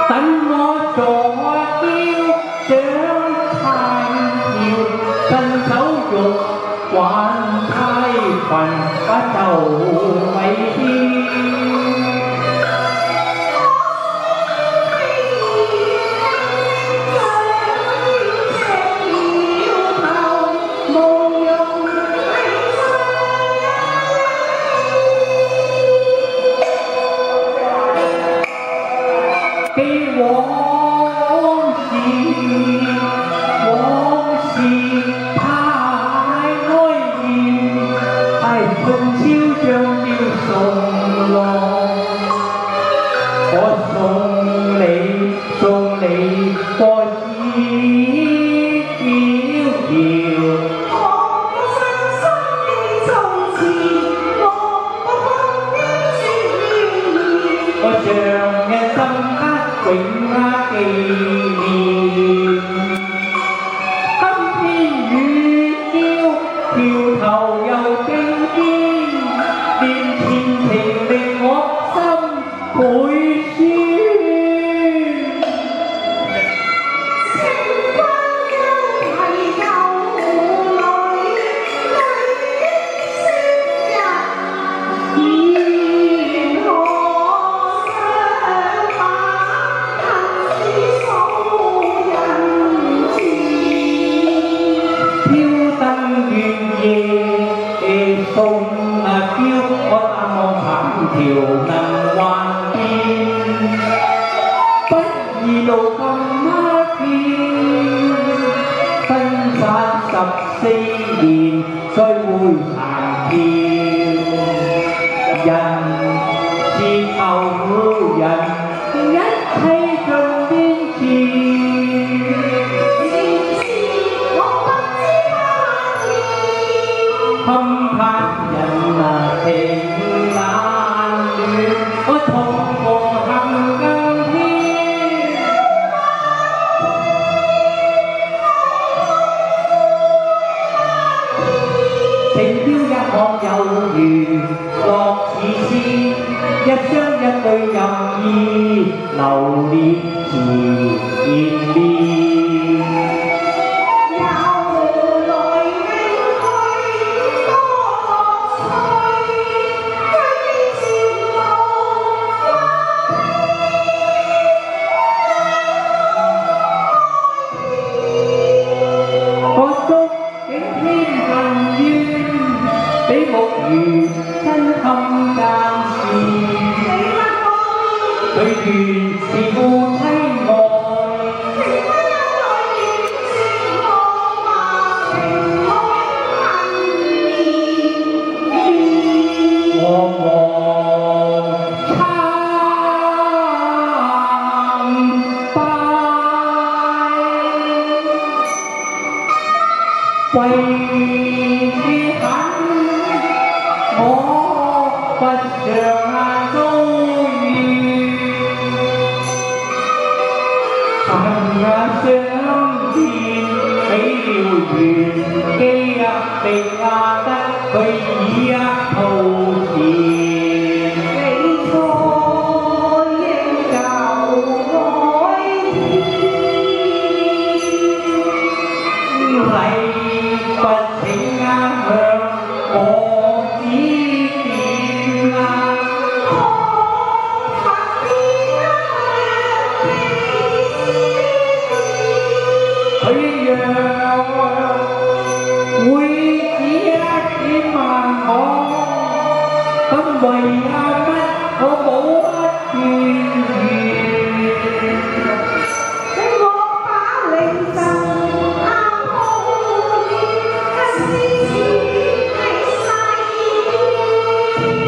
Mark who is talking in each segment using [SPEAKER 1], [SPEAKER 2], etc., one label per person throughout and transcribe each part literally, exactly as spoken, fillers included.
[SPEAKER 1] 等我坐雕想太耀，伸手欲還太群，不就咪天。 記往事，往事太哀怨，係春宵將要送落，我送你，送你個紙飄飄。 像一深刻永刻紀念，今天雨嬌橋頭又正堅，連前情令我心倍酸。情關憂係舊淚，淚的昔日。 送啊嬌，我淡望淡橋能幻變，不易路咁黑天，分散十四年，再會殘票。人是後人，一切盡變遷。 空盼人啊情難斷，我同夢行更天。情飄一行有緣，落似詩，一雙一對任意流連纏綿。 比木魚真堪間事，佢原是夫妻愛，我望參拜，為恨。 我不想眼遭遇，恨眼相見起了緣，記啊被壓得佢以一套詞。你錯應舊愛天，禮不請啱向我。 會只一點萬可，咁為呀乜我冇乜怨言？你我把凌晨啱好雨，一絲絲係細雨，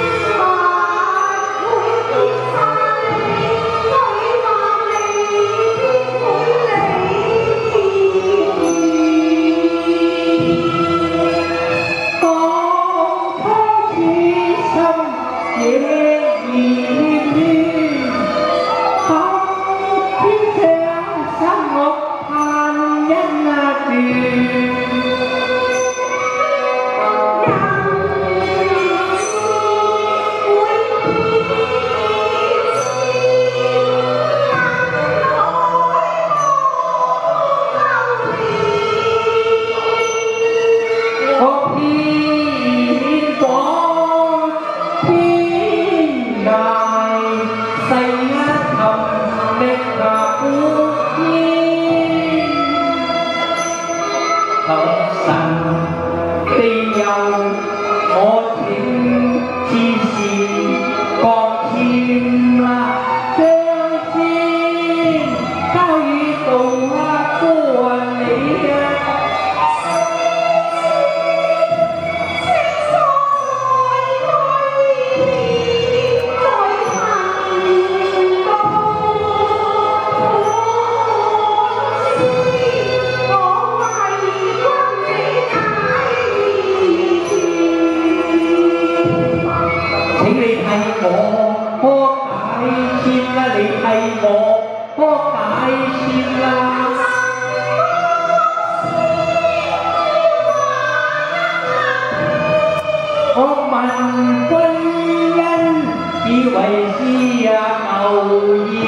[SPEAKER 1] 還會變化你，對話你，偏會你。 當初此心啦。我問君因以為是啊牛兒。